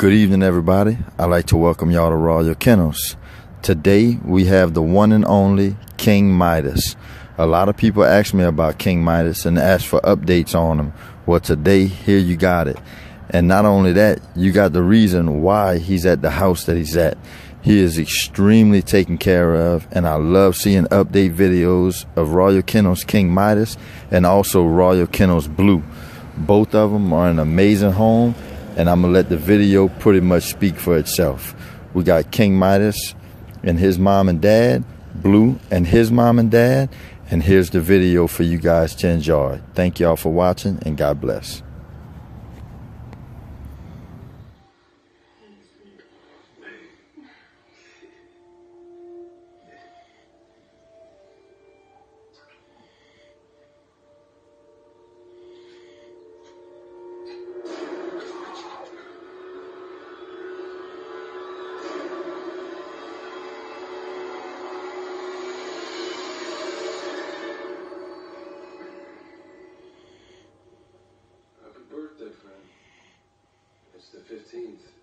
Good evening, everybody. I'd like to welcome y'all to Royal Kennels. Today we have the one and only King Mydas. A lot of people ask me about King Mydas and ask for updates on him. Well, today, here you got it. And not only that, you got the reason why he's at the house that he's at. He is extremely taken care of, and I love seeing update videos of Royal Kennels King Mydas and also Royal Kennels Blue. Both of them are an amazing home, and I'm gonna let the video pretty much speak for itself. We got King Mydas and his mom and dad, Blue and his mom and dad, and here's the video for you guys to enjoy. Thank y'all for watching, and God bless. Birthday, friend. It's the 15th.